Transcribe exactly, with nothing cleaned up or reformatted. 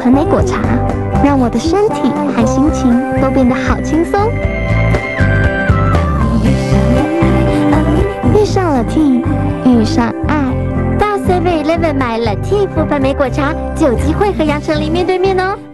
橙莓果茶，让我的身体和心情都变得好轻松。遇上了 T， 遇上爱，到 seven eleven 买了 T 福粉莓果茶，就有机会和杨丞琳面对面哦。